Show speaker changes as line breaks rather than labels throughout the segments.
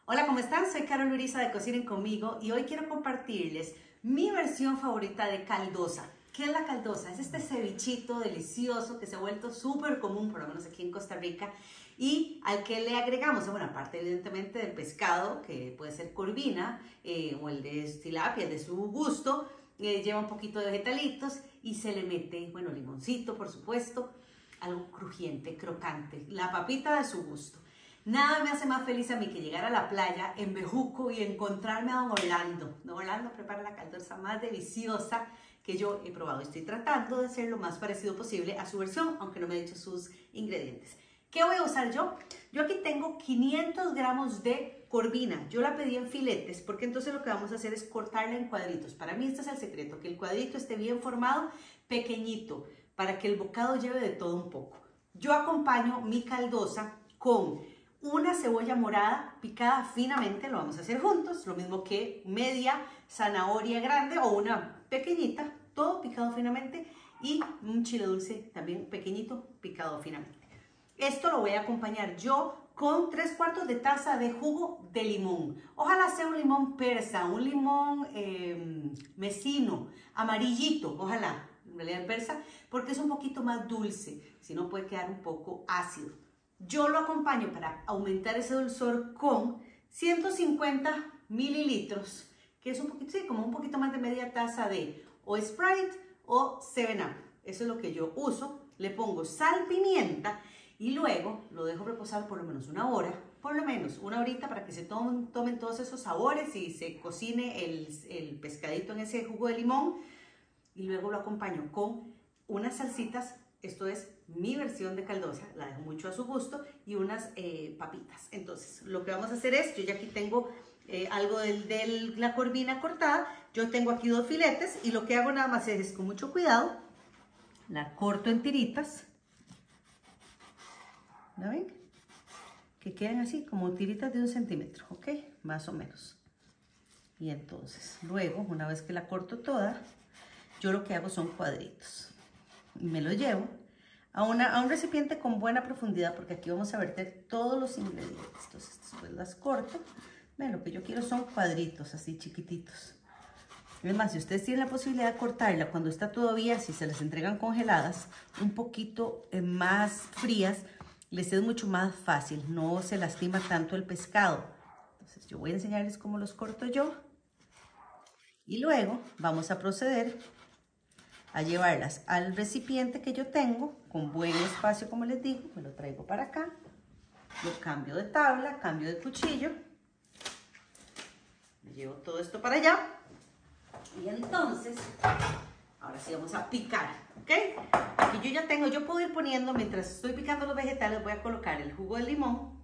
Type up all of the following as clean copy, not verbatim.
Hola, ¿cómo están? Soy Carol Uriza de Cocinen Conmigo y hoy quiero compartirles mi versión favorita de caldosa. ¿Qué es la caldosa? Es este cevichito delicioso que se ha vuelto súper común, por lo menos aquí en Costa Rica, y al que le agregamos, bueno, aparte evidentemente del pescado, que puede ser corvina o el de tilapia, de su gusto, lleva un poquito de vegetalitos y se le mete, bueno, limoncito, por supuesto, algo crujiente, crocante, la papita de su gusto. Nada me hace más feliz a mí que llegar a la playa en Bejuco y encontrarme a Don Orlando. Don Orlando prepara la caldosa más deliciosa que yo he probado. Estoy tratando de hacer lo más parecido posible a su versión, aunque no me he dicho sus ingredientes. ¿Qué voy a usar yo? Yo aquí tengo 500 gramos de corvina. Yo la pedí en filetes porque entonces lo que vamos a hacer es cortarla en cuadritos. Para mí este es el secreto, que el cuadrito esté bien formado, pequeñito, para que el bocado lleve de todo un poco. Yo acompaño mi caldosa con una cebolla morada picada finamente, lo vamos a hacer juntos, lo mismo que media zanahoria grande o una pequeñita, todo picado finamente, y un chile dulce también pequeñito, picado finamente. Esto lo voy a acompañar yo con 3/4 de taza de jugo de limón. Ojalá sea un limón persa, un limón mesino, amarillito, ojalá, en realidad persa, porque es un poquito más dulce, si no puede quedar un poco ácido. Yo lo acompaño para aumentar ese dulzor con 150 mililitros, que es un poquito, sí, como un poquito más de media taza de o Sprite o 7-Up. Eso es lo que yo uso. Le pongo sal, pimienta y luego lo dejo reposar por lo menos una hora, por lo menos una horita para que se tomen todos esos sabores y se cocine el pescadito en ese jugo de limón. Y luego lo acompaño con unas salsitas. Esto es mi versión de caldosa, la dejo mucho a su gusto, y unas papitas. Entonces, lo que vamos a hacer es, yo ya aquí tengo algo de la corvina cortada, yo tengo aquí 2 filetes, y lo que hago nada más es, con mucho cuidado, la corto en tiritas. ¿La ven? Que queden así, como tiritas de 1 centímetro, ¿ok? Más o menos. Y entonces, luego, una vez que la corto toda, yo lo que hago son cuadritos. Y me lo llevo a un recipiente con buena profundidad, porque aquí vamos a verter todos los ingredientes. Entonces después las corto. Ven, lo que yo quiero son cuadritos así chiquititos. Es más, si ustedes tienen la posibilidad de cortarla cuando está todavía, si se las entregan congeladas, un poquito más frías, les es mucho más fácil, no se lastima tanto el pescado. Entonces yo voy a enseñarles cómo los corto yo, y luego vamos a proceder a llevarlas al recipiente que yo tengo, con buen espacio, como les digo. Me lo traigo para acá, lo cambio de tabla, cambio de cuchillo, me llevo todo esto para allá, y entonces, ahora sí vamos a picar, ¿ok? Aquí yo ya tengo, yo puedo ir poniendo, mientras estoy picando los vegetales, voy a colocar el jugo de limón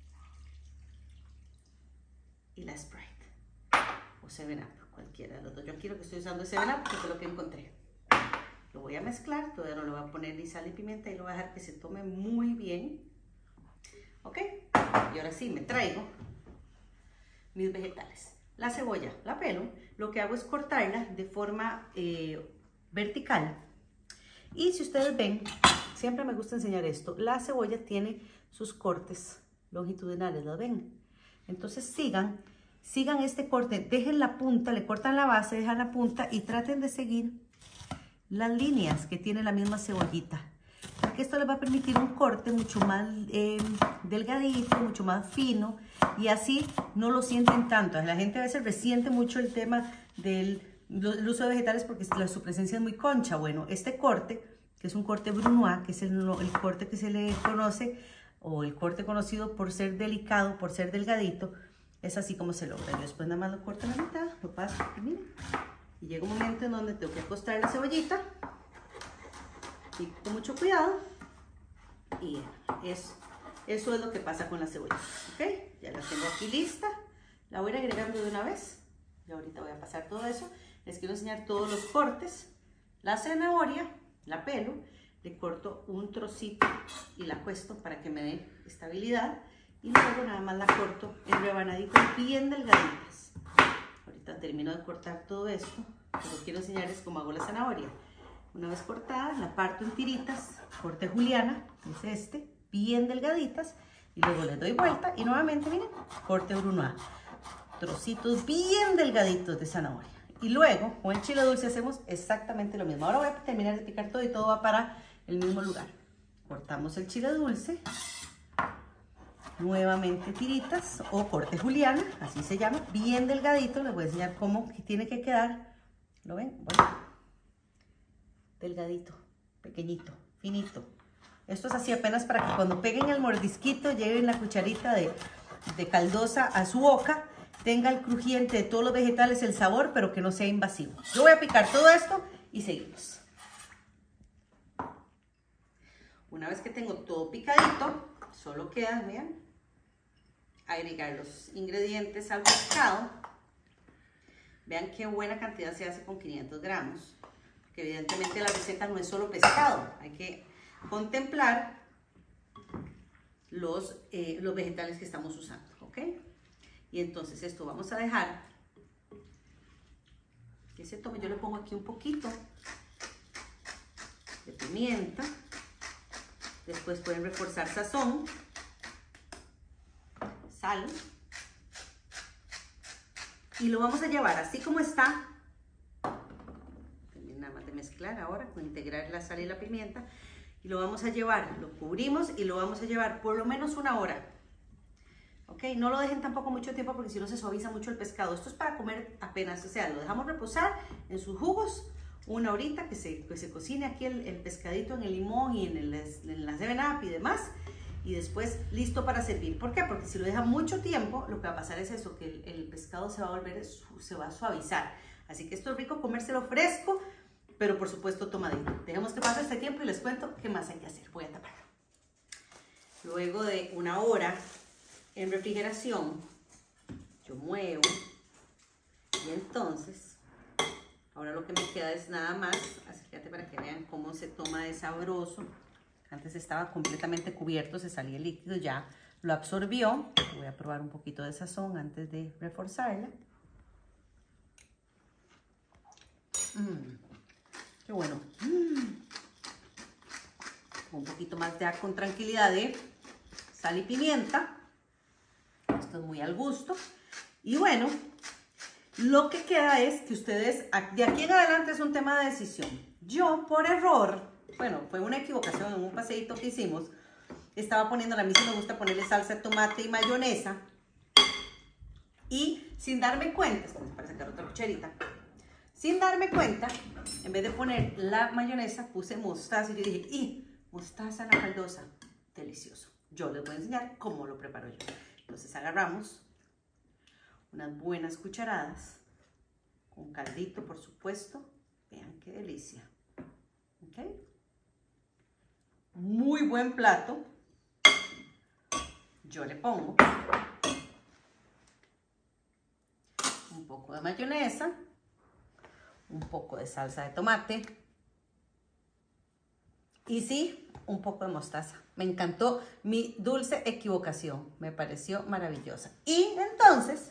y la Sprite, o 7-Up, cualquiera de los dos. Yo aquí lo que estoy usando es 7-Up porque fue lo que encontré. Lo voy a mezclar, todavía no le voy a poner ni sal ni pimienta, y lo voy a dejar que se tome muy bien. ¿Ok? Y ahora sí, me traigo mis vegetales. La cebolla, la pelo, lo que hago es cortarla de forma vertical. Y si ustedes ven, siempre me gusta enseñar esto, la cebolla tiene sus cortes longitudinales, ¿lo ven? Entonces sigan este corte, dejen la punta, le cortan la base, dejan la punta y traten de seguir las líneas que tiene la misma cebollita, porque esto les va a permitir un corte mucho más delgadito, mucho más fino, y así no lo sienten tanto. La gente a veces resiente mucho el tema del uso de vegetales porque su presencia es muy concha. Bueno, este corte, que es un corte brunoise, que es el corte que se le conoce, o el corte conocido por ser delicado, por ser delgadito, es así como se logra. Yo después nada más lo corto en la mitad, lo paso, miren. Y llega un momento en donde tengo que acostar la cebollita, y con mucho cuidado, y eso es lo que pasa con la cebolla. ¿Ok? Ya la tengo aquí lista, la voy a ir agregando de una vez, y ahorita voy a pasar todo eso. Les quiero enseñar todos los cortes. La zanahoria, la pelo, le corto un trocito y la cuesto para que me dé estabilidad, y luego nada más la corto en rebanaditas bien delgaditas. Ahorita termino de cortar todo esto, pero quiero enseñarles cómo hago la zanahoria. Una vez cortada, la parto en tiritas, corte juliana, es este, bien delgaditas, Y luego le doy vuelta y nuevamente, miren, corte brunoise. Trocitos bien delgaditos de zanahoria. Y luego, con el chile dulce hacemos exactamente lo mismo. Ahora voy a terminar de picar todo y todo va para el mismo lugar. Cortamos el chile dulce. Nuevamente tiritas o corte juliana, así se llama, bien delgadito. Les voy a enseñar cómo tiene que quedar. ¿Lo ven? Bueno, delgadito, pequeñito, finito. Esto es así apenas para que cuando peguen el mordisquito, lleven la cucharita de caldosa a su boca, tenga el crujiente de todos los vegetales, el sabor, pero que no sea invasivo. Yo voy a picar todo esto y seguimos. Una vez que tengo todo picadito, solo queda, vean, agregar los ingredientes al pescado. Vean qué buena cantidad se hace con 500 gramos. Porque evidentemente la receta no es solo pescado. Hay que contemplar los vegetales que estamos usando. ¿Ok? Y entonces esto vamos a dejar que se tome. Yo le pongo aquí un poquito de pimienta. Después pueden reforzar sazón. Sal. Y lo vamos a llevar así como está. Nada más de mezclar ahora, con integrar la sal y la pimienta. Y lo vamos a llevar, lo cubrimos y lo vamos a llevar por lo menos 1 hora. ¿Ok? No lo dejen tampoco mucho tiempo porque si no se suaviza mucho el pescado. Esto es para comer apenas, o sea, lo dejamos reposar en sus jugos 1 horita, que se cocine aquí el pescadito en el limón y en la 7-Up y demás. Y después listo para servir. ¿Por qué? Porque si lo deja mucho tiempo, lo que va a pasar es eso, que el pescado se va a suavizar. Así que esto es rico comérselo fresco, pero por supuesto tomadito. Dejemos que pase este tiempo y les cuento qué más hay que hacer. Voy a taparlo. Luego de 1 hora en refrigeración, yo muevo y entonces, ahora lo que me queda es nada más, acércate para que vean cómo se toma de sabroso. Antes estaba completamente cubierto, se salía el líquido, ya lo absorbió. Voy a probar un poquito de sazón antes de reforzarla. Qué bueno. Un poquito más ya con tranquilidad de sal y pimienta. Esto es muy al gusto. Y bueno, lo que queda es que ustedes, de aquí en adelante es un tema de decisión. Yo, por error, bueno, fue una equivocación en un paseíto que hicimos, estaba poniendo, a mí sí me gusta ponerle salsa de tomate y mayonesa, y sin darme cuenta, para sacar otra cucharita, sin darme cuenta, en vez de poner la mayonesa, puse mostaza, y yo dije, ¡y! Mostaza en la caldosa, delicioso. Yo les voy a enseñar cómo lo preparo yo. Entonces agarramos unas buenas cucharadas, con caldito por supuesto, vean qué delicia, ¿ok? Muy buen plato. Yo le pongo un poco de mayonesa, un poco de salsa de tomate y sí, un poco de mostaza. Me encantó mi dulce equivocación, me pareció maravillosa. Y entonces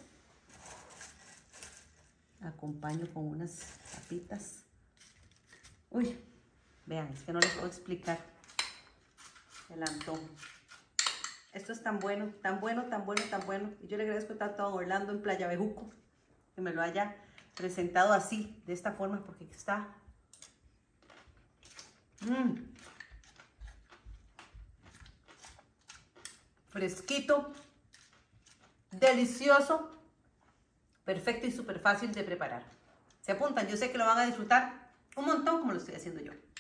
acompaño con unas papitas. Uy, vean, es que no les puedo explicar el antojo. Esto es tan bueno, tan bueno, tan bueno, tan bueno. Y yo le agradezco tanto a Orlando en Playa Bejuco que me lo haya presentado así, de esta forma, porque está fresquito, delicioso, perfecto y súper fácil de preparar. Se apuntan, yo sé que lo van a disfrutar un montón como lo estoy haciendo yo.